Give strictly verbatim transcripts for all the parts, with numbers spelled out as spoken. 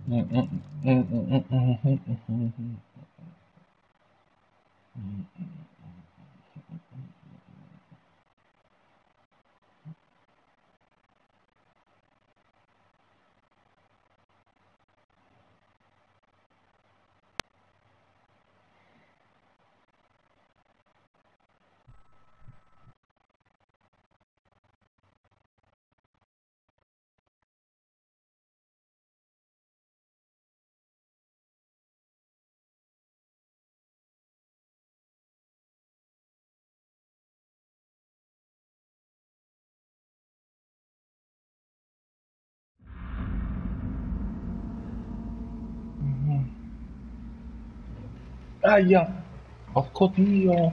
Aia! Porco Dio!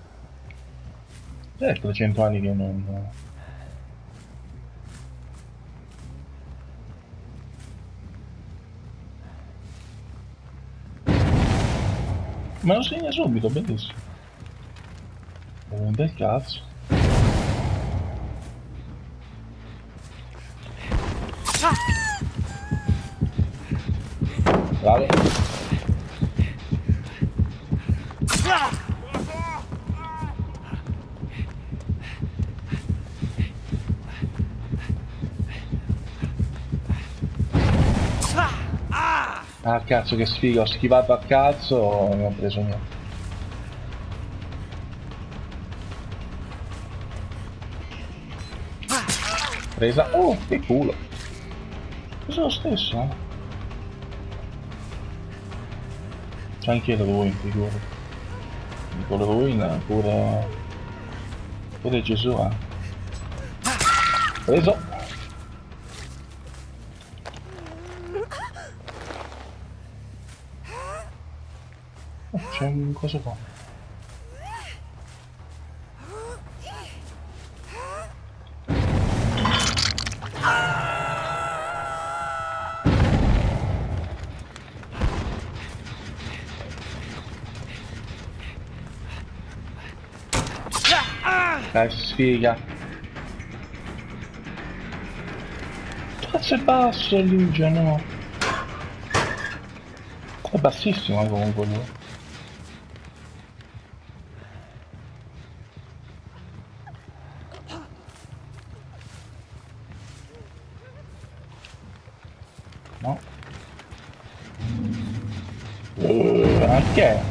C'è trecento anni che non... Ma lo segna subito, bellissimo. Un bel cazzo. Bravo. Ah cazzo che sfiga, ho schivato a cazzo e non ho preso niente. Presa. Oh, che culo. Cosa lo stesso, eh? C'è anche lui, figura. Con lui, pure... Pure Gesù, eh. Preso. C'è un coso qua. Dai, sfiga. Cazzo è basso Luigi, no? È bassissimo comunque lui. No? Uh, anche?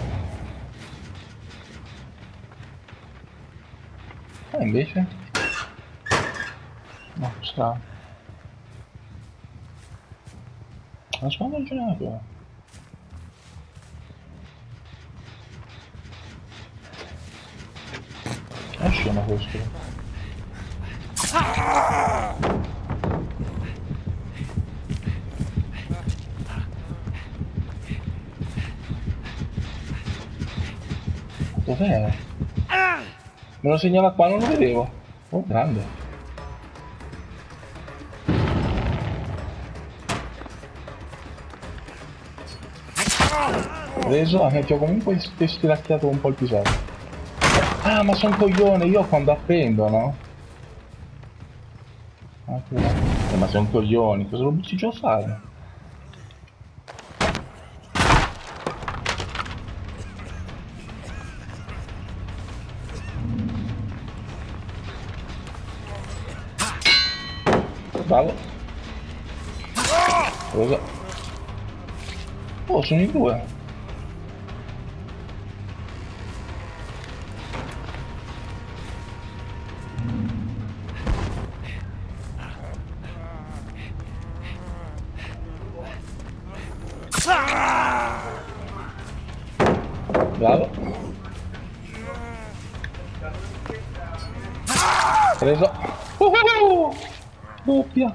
Ah, invece? No, sta. La spada non ce n'è più. È scemo questo. Dov'è? Me lo segnala qua, non lo vedevo. Oh, grande. Preso, anche ti ho comunque stiracchiato un po' il pisello. Ah, ma sono coglione, io quando appendo, no? Ah, eh, ma sei un coglione, cosa lo butti giù a fare? Bravo. Preso. Oh, sono in due. Bravo. Preso. Uh-huh! Doppia.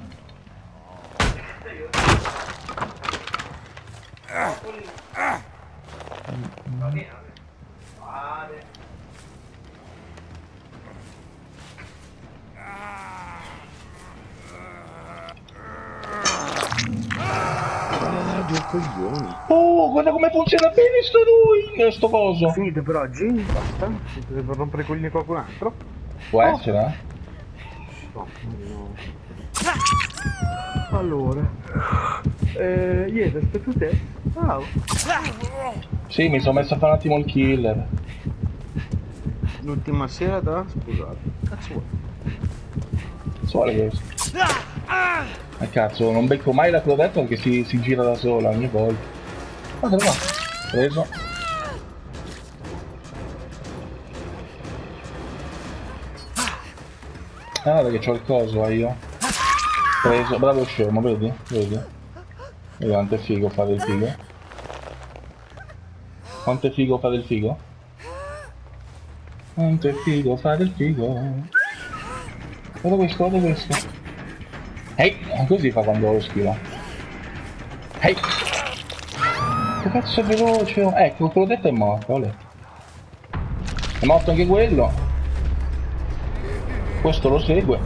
Oh, guarda come funziona bene sto lui, sto coso. Finite per oggi? Basta? Siete per rompere i coglioni qualcun altro? Può essere, eh? No, no. Allora, eh, niente, aspetta te. Wow. Sì, mi sono messo a fare un attimo il killer. L'ultima sera da... Scusate. Cazzo vuoi? Suole questo. Ma cazzo, non becco mai la clodetta perché si, si gira da sola ogni volta. Guarda qua. Preso. Ah, perché c'ho il coso ah, io. Preso. Bravo scemo, vedi? Vedi? Vedi quanto è figo fare il figo? Quanto è figo fare il figo? Quanto è figo fare il figo? Guarda questo, guarda questo. Ehi, hey, così fa quando lo schiva. Ehi! Hey. Che cazzo è veloce? Ecco, quello detto è morto, olè. È morto anche quello. Questo lo segue.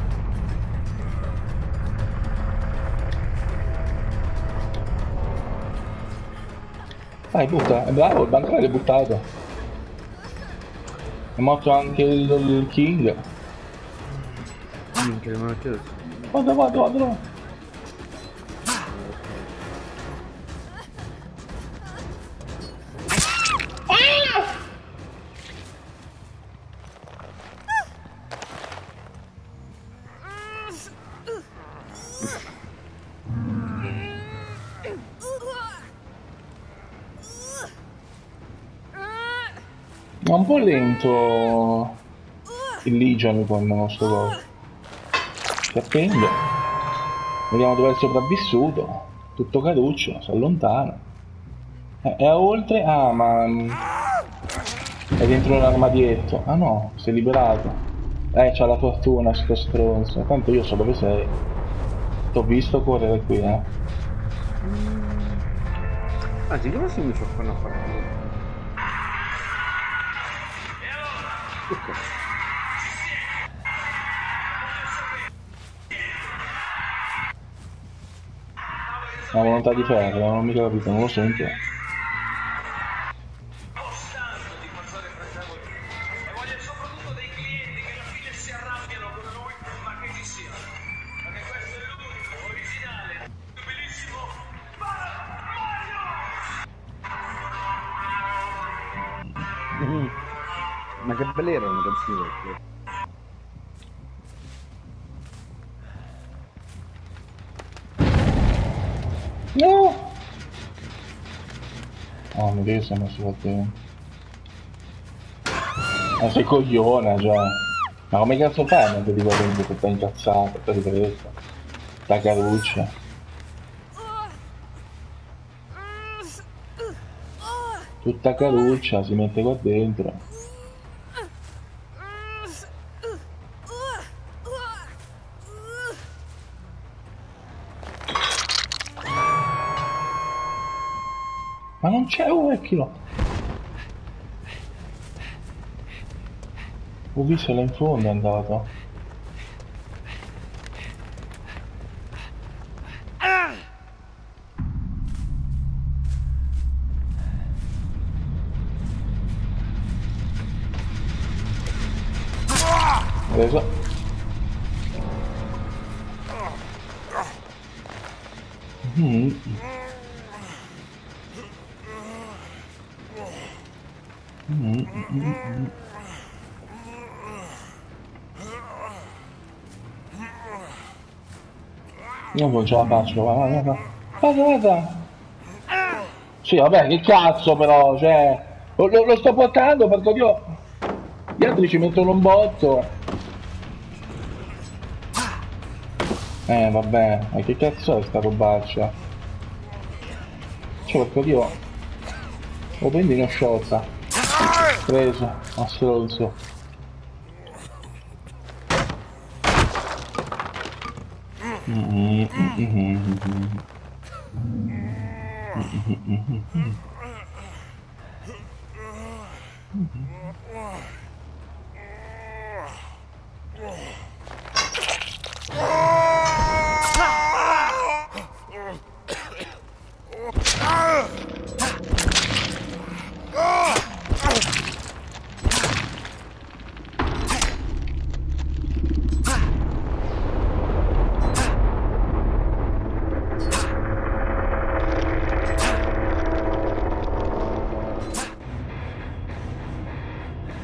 Dai, butta, è bravo, il bancario è buttato. È morto anche il, il King. Minchia, ma che... Guarda, guarda, guarda. Ma un po' lento il Legion con il nostro gol. Si appende. Vediamo dove è il sopravvissuto. Tutto caruccio, si allontana. Eh, è oltre. Ah, ma. È dentro un armadietto. Ah no, si è liberato. Eh, c'ha la fortuna sto stronzo. Tanto io so dove sei. T'ho visto correre qui, eh. Anzi, come si mi fa fare una partita? Ok. La volontà di ferro, non ho mica capito, non lo sento. Mm-hmm. Ma che belle erano le canzoni vecchie. No! Oh, mi devi sono messo a te. Ma sei coglione, cioè. Ma come cazzo fai? Non ti dico che tutta incazzata, per ripresa. La caruccia. Tutta caruccia, si mette qua dentro. Ma non c'è un vecchio! Ho visto là in fondo è andato. Preso. Mm. Mm, mm, mm. Io non ce la faccio, guarda, guarda, guarda, guarda. Sì, vabbè, che cazzo però, cioè, lo, lo, lo sto portando perché io, gli altri ci mettono un botto. Eh, vabbè, ma che cazzo è sta robaccia? Cioè, perché io lo prendi in sciotta. Preso, a stronzo. Mm-hmm, mm-hmm, mm-hmm.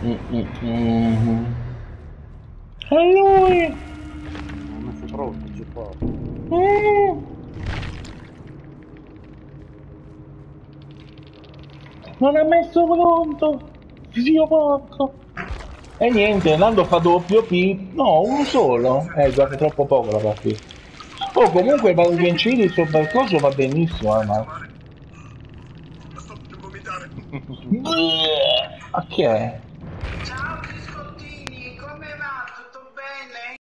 Mm, mm, mm. E lui! Non mi sei pronto, c'è qua. Mm. Non è messo pronto! Zio porco! E niente, Nando fa doppio P. No, uno solo. Eh, guarda, è troppo poco la partita. Oh, comunque il Vincili sopra il coso va benissimo, eh, ma... La sto per vomitare. Ma che è?